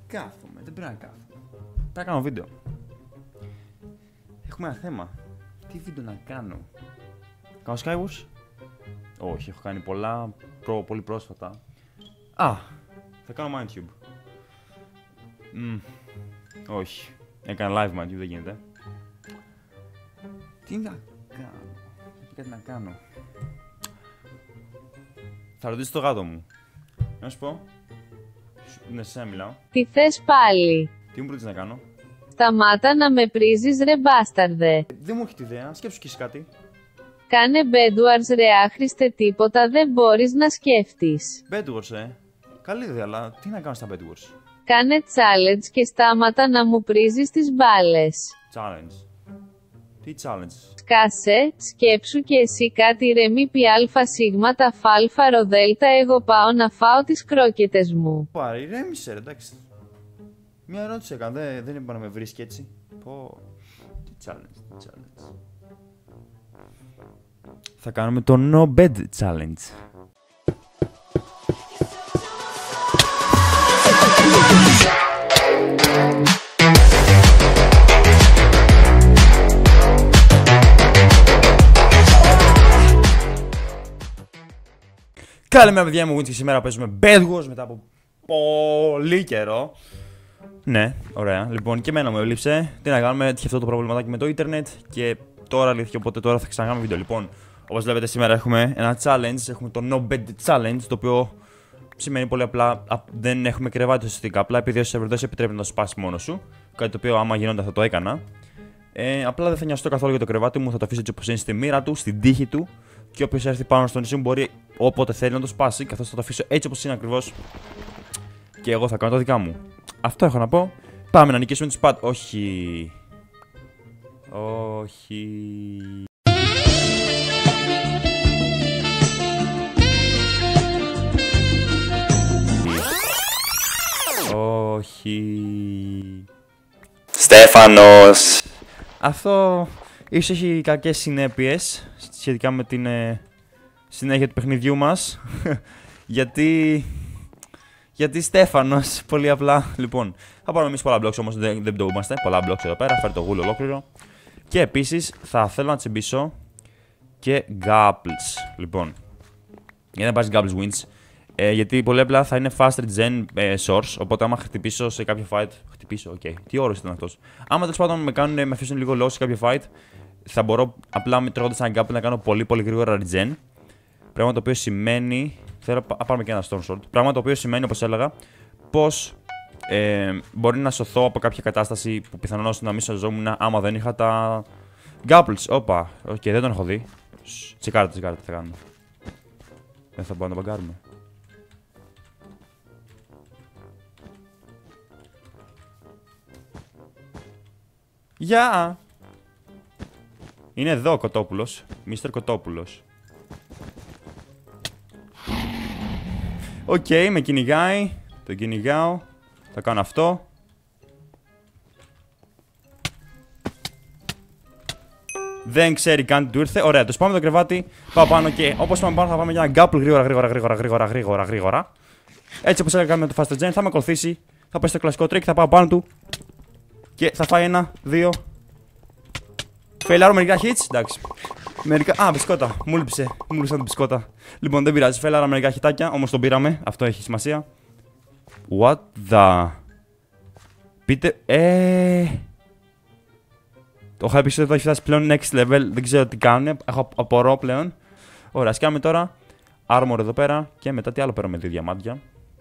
κάθομαι, δεν πρέπει να κάθομαι. Πρέπει να κάνω βίντεο. Έχουμε ένα θέμα. Τι βίντεο να κάνω? Κάνω Skywars? Όχι, έχω κάνει πολλά πολύ πρόσφατα. Α, θα κάνω MindTube. Όχι, έκανα live MindTube, δεν γίνεται. Τι να κάνω? Κάτι να κάνω. Θα ρωτήσω το γάτο μου. Να σου πω. Ναι, σε εσένα μιλάω. Τι θες πάλι? Τι μου προτείνεις να κάνω? Σταμάτα να με πρίζεις ρε μπάσταρδε. Δεν μου έχει ιδέα, σκέψου κι εσύ κάτι. Κάνε Bedwars ρε άχρηστε, τίποτα δεν μπορείς να σκέφτεις. Bedwars, καλή ιδέα, αλλά τι να κάνω στα Bedwars? Κάνε challenge και στάματα να μου πρίζεις τις μπάλες. Challenge. Τι challenge? Σκάσε, σκέψου και εσύ κάτι ρε μη πι αλφα σίγμα τα φάλφα ροδέλτα, εγώ πάω να φάω τις κρόκετες μου. Πάρε, ηρέμησε ρε, εντάξει. Μια ερώτηση έκανα, δεν είπα να με βρίσκει έτσι. Πω, τι challenge. Θα κάνουμε το No Bed Challenge. Καλημέρα παιδιά, μου και σήμερα παίζουμε Bedwars μετά από πολύ καιρό. Ναι, ωραία. Λοιπόν, και εμένα μου έλειψε. Τι να κάνουμε, είχε αυτό το προβληματάκι με το ίντερνετ και τώρα λύθηκε, οπότε τώρα θα ξανακάνουμε βίντεο. Λοιπόν, όπως βλέπετε σήμερα έχουμε ένα challenge, έχουμε το No Bed Challenge, το οποίο σημαίνει πολύ απλά δεν έχουμε κρεβάτι ουσιαστικά. Απλά επειδή ο σερβερ επιτρέπει να το σπάσει μόνο σου, κάτι το οποίο άμα γινόταν θα το έκανα. Απλά δεν θα νοιαστώ καθόλου για το κρεβάτι μου, θα το αφήσω έτσι όπως είναι στη μοίρα του, στην τύχη του. Και όποιος έρθει πάνω στο νησί μου μπορεί όποτε θέλει να το σπάσει, καθώς θα το αφήσω έτσι όπως είναι ακριβώς. Και εγώ θα κάνω τα δικά μου. Αυτό έχω να πω. Πάμε να νικήσουμε τους Pad. Όχι. Όχι. Στέφανος. Αυτό ίσως έχει κακές συνέπειες σχετικά με την συνέχεια του παιχνιδιού μας. Γιατί Στέφανος, πολύ απλά. Λοιπόν, θα πάρουμε εμείς πολλά blocks όμως, δεν πτωούμαστε. Πολλά blocks εδώ πέρα, φέρει το γούλο ολόκληρο. Και επίσης θα θέλω να τσιμπήσω και Gapples. Λοιπόν, για να πάρεις Gapples wins. Γιατί πολύ απλά θα είναι faster gen source. Οπότε άμα χτυπήσω σε κάποιο fight. Χτυπήσω, οκ. Τι όρος ήταν αυτός? Άμα τέλος πάντων με αφήσουν λίγο low σε κάποιο fight, θα μπορώ απλά τρώγοντας ένα Gapple να κάνω πολύ γρήγορα regen. Πράγμα το οποίο σημαίνει. Θέλω να πάρουμε και ένα Storm Sword. Πράγμα το οποίο σημαίνει, όπως έλεγα, πως μπορεί να σωθώ από κάποια κατάσταση που πιθανώς να μην σωζόμουν άμα δεν είχα τα Gapples. Όπα, δεν τον έχω δει. Τσεκάρτε, τι θα κάνουμε. Δεν θα μπορούμε να το μπαγκάρουμε. Γεια! Είναι εδώ ο Κοτόπουλος. Μίστερ Κοτόπουλος. Οκ, με κυνηγάει. Τον κυνηγάω. Θα κάνω αυτό. Δεν ξέρει καν τι του ήρθε. Ωραία, το σπάμε το κρεβάτι. Πάω πάνω και όπως πάμε πάνω θα πάμε για ένα Gapple γρήγορα. Έτσι όπως έλεγα με το Faster Gen θα με ακολουθήσει. Θα πάει στο κλασικό trick, θα πάω πάνω του. Και θα φάει ένα, δύο. Φεϊλάρω μερικά hits, εντάξει. Α, μπισκότα. Μου λείψαν την μπισκότα. Λοιπόν, δεν πειράζει. Φέλαρα μερικά χιτάκια, όμως τον πήραμε. Αυτό έχει σημασία. What the. Πείτε. Το είχα πει ότι εδώ έχει φτάσει πλέον next level. Δεν ξέρω τι κάνουν. Έχω απορώ πλέον. Ωραία, σκάμε τώρα. Armor εδώ πέρα. Και μετά τι άλλο παίρνουμε, δύο διαμάντια.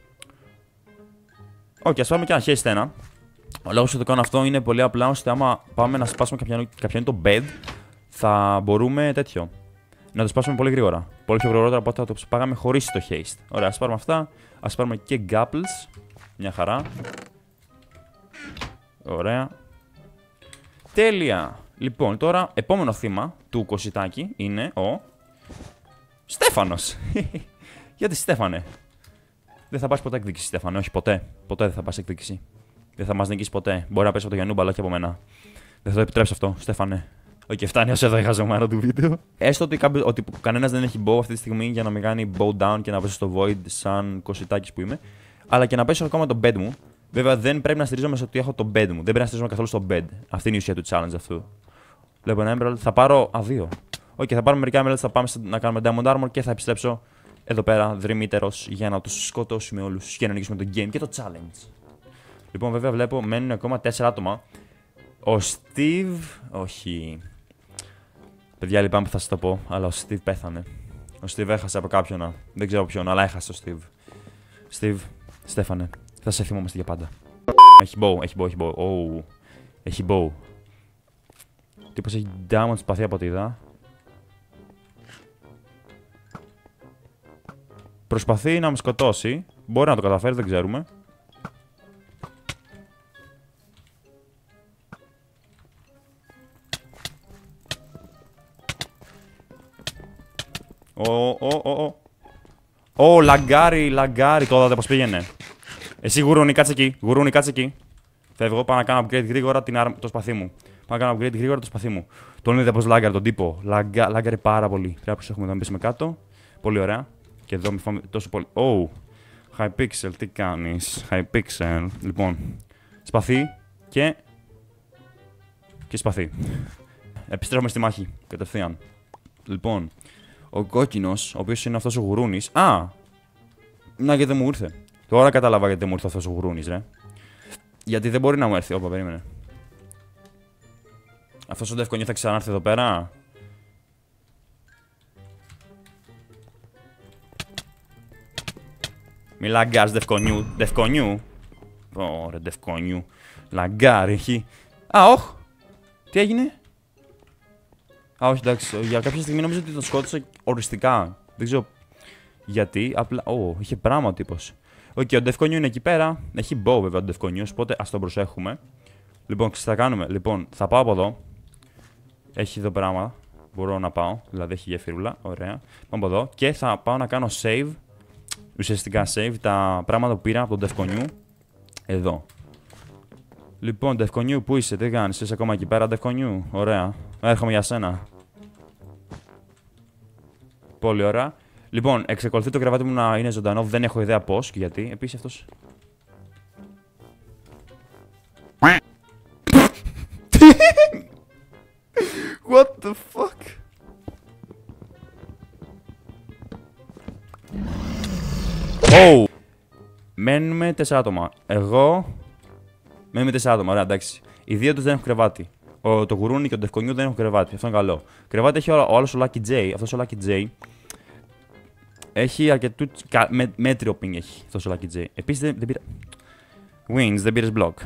Οκ, ας πάρουμε και ένα haste ένα. Ο λόγος που το κάνω αυτό είναι πολύ απλά ώστε άμα πάμε να σπάσουμε κάποιον το bed, θα μπορούμε τέτοιο. Να το σπάσουμε πολύ γρήγορα. Πολύ πιο γρήγορα από ό,τι θα το πάγαμε χωρίς το haste. Ωραία, ας πάρουμε αυτά. Ας πάρουμε και Gapples. Μια χαρά. Ωραία. Τέλεια. Λοιπόν, τώρα επόμενο θύμα του Κωσιτάκη είναι ο Στέφανος. Γιατί Στέφανε? Δεν θα πας ποτέ εκδίκηση, Στέφανε. Όχι, ποτέ. Ποτέ δεν θα πας εκδίκηση. Δεν θα μας νικήσει ποτέ. Μπορεί να πέσει από το Γιαννούμπα, αλλά και από μένα. Δεν θα το επιτρέψω αυτό, Στέφανε. Οκ, φτάνει ως εδώ η χαζομάρα του βίντεο. Έστω ότι κανένας δεν έχει bow αυτή τη στιγμή για να μην κάνει bow down και να πέσει στο void σαν Κωσιτάκης που είμαι. Αλλά και να πέσει ακόμα το bed μου. Βέβαια δεν πρέπει να στηρίζομαι στο ότι έχω το bed μου. Δεν πρέπει να στηρίζομαι καθόλου στο bed. Αυτή είναι η ουσία του challenge αυτού. Βλέπω ένα emerald. Θα πάρω. Δύο. Οκ, θα πάρουμε μερικά emeralds. Θα πάμε να κάνουμε diamond armor και θα επιστρέψω εδώ πέρα δρυμύτερος για να τους σκοτώσουμε όλους και να νικήσουμε το game και το challenge. Λοιπόν, βέβαια βλέπω μένουν ακόμα 4 άτομα. Ο Steve. Όχι. Παιδιά, λυπάμαι που θα σας το πω, αλλά ο Steve πέθανε. Ο Steve έχασε από κάποιον. Δεν ξέρω ποιον, αλλά έχασε ο Steve. Steve, Στέφανε, θα σε θυμόμαστε για πάντα. Έχει bow, έχει bow, έχει bow. Oh. Έχει bow. Τύπος έχει diamond σπαθί από ό,τι είδα. Προσπαθεί να με σκοτώσει. Μπορεί να το καταφέρει, δεν ξέρουμε. Λαγκάρι, το είδατε πως πήγαινε. Εσύ γουρούνι, κάτσε εκεί. Φεύγω, πάω να κάνω upgrade γρήγορα το σπαθί μου. Πάω να κάνω upgrade γρήγορα το σπαθί μου. Τον είδε πως λάγκαρε τον τύπο. Λάγκαρε πάρα πολύ. Πρέπει να προσέχουμε εδώ να μπήσουμε κάτω. Πολύ ωραία. Και εδώ μη φάμε τόσο πολύ. Hypixel, τι κάνεις. Hypixel. Λοιπόν, σπαθί και σπαθί. Επιστρέφουμε στη μάχη, κατευθείαν. Λοιπόν, ο κόκκινος, ο οποίος είναι αυτός ο γουρούνης. Να γιατί δεν μου ήρθε. Τώρα κατάλαβα γιατί δεν μου ήρθε αυτός ο γουρούνης, ρε. Γιατί δεν μπορεί να μου έρθει. Όπα, περίμενε. Αυτός ο Δευκονιού θα ξανάρθει εδώ πέρα. Μη λαγκάς, Δευκονιού. Ωραία, Δευκονιού. Λαγκάρι, έχει. Όχι. Τι έγινε? Όχι, εντάξει. Για κάποια στιγμή νόμιζα ότι τον σκότωσα οριστικά. Δεν ξέρω γιατί. Απλά. Είχε πράγμα ο τύπος. Οκ, ο Δευκονιού είναι εκεί πέρα. Έχει bow βέβαια ο Δευκονιού, οπότε ας τον προσέχουμε. Λοιπόν, τι θα κάνουμε. Λοιπόν, θα πάω από εδώ. Έχει εδώ πράγμα. Μπορώ να πάω. Δηλαδή έχει γεφύρουλα. Ωραία. Πάω από εδώ. Και θα πάω να κάνω save. Ουσιαστικά save τα πράγματα που πήρα από τον Δευκονιού. Εδώ. Λοιπόν, Δευκονιού, πού είσαι, τι κάνεις, είσαι ακόμα εκεί πέρα, Δευκονιού. Ωραία. Έρχομαι για σένα. Πολύ ωραία. Λοιπόν, εξακολουθεί το κρεβάτι μου να είναι ζωντανό, δεν έχω ιδέα πώς και γιατί. Επίσης αυτός. What the fuck? Μένουμε 4 άτομα. Εγώ. Μένουμε 4 άτομα, ωραία, εντάξει. Οι δύο τους δεν έχουν κρεβάτι. Το γουρούνι και ο Δευκονιού δεν έχουν κρεβάτι. Αυτό είναι καλό. Κρεβάτι έχει ο άλλος ο Lucky J. Αυτός ο Lucky J έχει αρκετού. Μέτριο ping έχει αυτός ο Lucky J. Επίσης δεν πήρα. Wins, δεν πήρες block.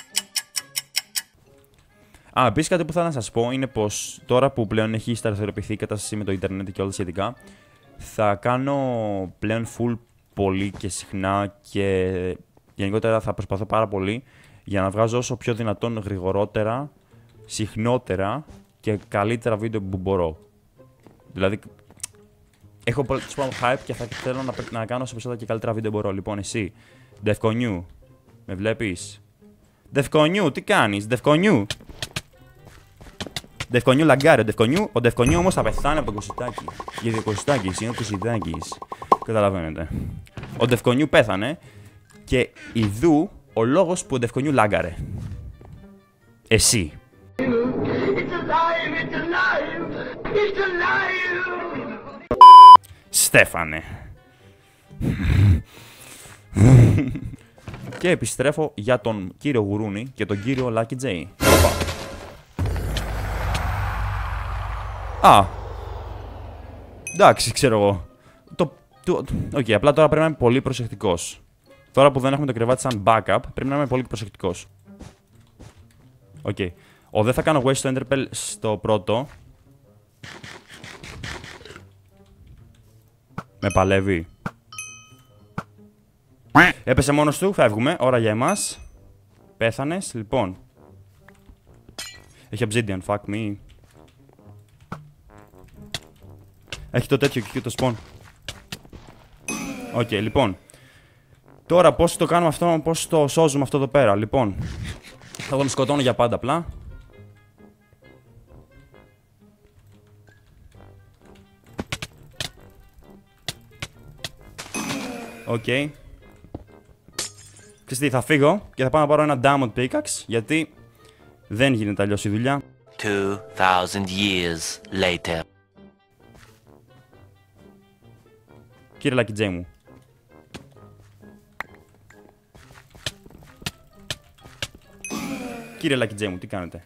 Επίσης κάτι που θα να σας πω είναι πως τώρα που πλέον έχει σταθεροποιηθεί η κατάσταση με το Ιντερνετ και όλα τα σχετικά, θα κάνω πλέον full πολύ και συχνά και γενικότερα θα προσπαθώ πάρα πολύ για να βγάζω όσο πιο δυνατόν γρηγορότερα, συχνότερα και καλύτερα βίντεο που μπορώ. Δηλαδή, έχω πολύ hype και θα θέλω να κάνω όσο περισσότερα και καλύτερα βίντεο μπορώ. Λοιπόν, εσύ, Δευκονιού, με βλέπεις? Δευκονιού, τι κάνεις, Δευκονιού? Δευκονιού λαγκάρει, ο Δευκονιού όμως θα πεθάνει από κοσιτάκι. Γιατί ο κοσιτάκης είναι ο κοσιτάκης. Καταλαβαίνετε. Ο Δευκονιού πέθανε και ιδού ο λόγος που ο Δευκονιού λάγκαρε. Εσύ. Στέφανε. Και επιστρέφω για τον κύριο Γουρούνι και τον κύριο Lucky J. Εντάξει, ξέρω εγώ. Οκ, απλά τώρα πρέπει να είμαι πολύ προσεκτικός. Τώρα που δεν έχουμε το κρεβάτι σαν backup, πρέπει να είμαι πολύ προσεκτικός. Οκ. Δεν θα κάνω waste στο Enderpearl στο πρώτο. Με παλεύει. Έπεσε μόνος του, φεύγουμε. Ώρα για εμάς. Πέθανες, λοιπόν. Έχει obsidian, fuck me. Έχει το τέτοιο και το spawn. Οκ, λοιπόν. Τώρα πώς το κάνουμε αυτό, πώς το σώζουμε αυτό εδώ πέρα. Λοιπόν, θα τον σκοτώνω για πάντα απλά. Οκ. τι, θα φύγω και θα πάω να πάρω ένα diamond pickaxe, γιατί δεν γίνεται αλλιώς η δουλειά. 2,000 years later. Κύριε Lucky J μου. Κύριε Lucky J μου, τι κάνετε?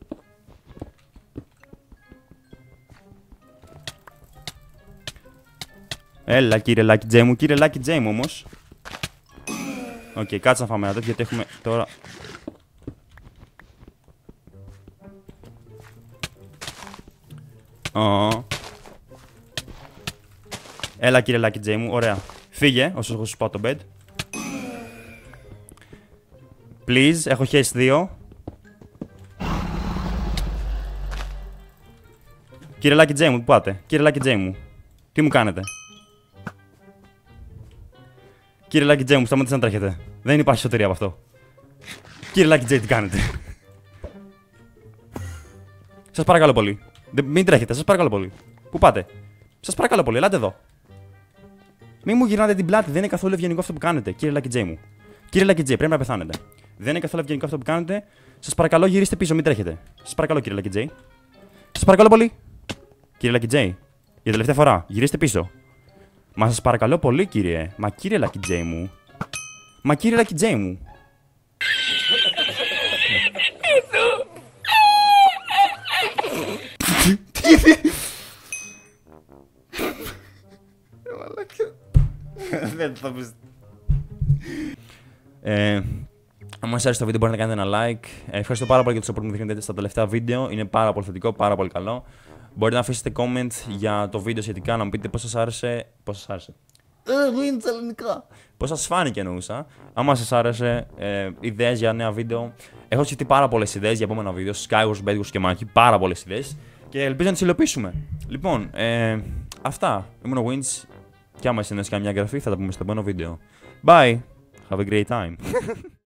Έλα κύριε Lucky J μου, κύριε Lucky J μου όμως. Οκ, κάτσε να φάμε ένα τέτοιο, γιατί έχουμε τώρα... Έλα κύριε Lucky J μου, ωραία. Φύγε, όσο έχω σου πάω το bed. Please, έχω χέσει 2. Κύριε Lucky J μου, πού πάτε? Κύριε Lucky J μου, τι μου κάνετε? Κύριε Lucky J μου, σταματήστε να τρέχετε. Δεν υπάρχει σωτηρία από αυτό. Κύριε Lucky J, τι κάνετε? Σας παρακαλώ πολύ. Μην τρέχετε, σας παρακαλώ πολύ. Πού πάτε? Σας παρακαλώ πολύ, ελάτε εδώ. Μην μου γυρνάτε την πλάτη, δεν είναι καθόλου ευγενικό αυτό που κάνετε, κύριε Lucky J μου. Κύριε Lucky J, πρέπει να πεθάνετε. Δεν είναι καθόλου ευγενικό αυτό που κάνετε. Σας παρακαλώ, γυρίστε πίσω, μην τρέχετε. Σας παρακαλώ, κύριε Lucky J. Σας παρακαλώ πολύ. Κύριε Lucky J, για τελευταία φορά, γυρίστε πίσω. Μα σας παρακαλώ πολύ, κύριε. Μα κύριε Lucky J μου. Μα κύριε Lucky J μου. Δεν θα πεις. Αν σας άρεσε το βίντεο μπορείτε να κάνετε ένα like. Ευχαριστώ πάρα πολύ για το support που μου δείχνετε στα τελευταία βίντεο. Είναι πάρα πολύ θετικό, πάρα πολύ καλό. Μπορείτε να αφήσετε comment για το βίντεο σχετικά, να μου πείτε πώς σας άρεσε. Πώς σας άρεσε? Είναι τα ελληνικά. Πώς σας φάνηκε εννοούσα. Άμα σας άρεσε, ιδέες για νέα βίντεο. Έχω σκεφτεί πάρα πολλές ιδέες για επόμενα βίντεο. Skywars, Bedwars και Monkey. Πάρα πολλές ιδέες. Και ελπίζω να τις υλοποιήσουμε. Λοιπόν, αυτά. Ήμουν ο Winch. Και άμα συνδέσει καμιά εγγραφή θα τα πούμε στο επόμενο βίντεο. Bye. Have a great time.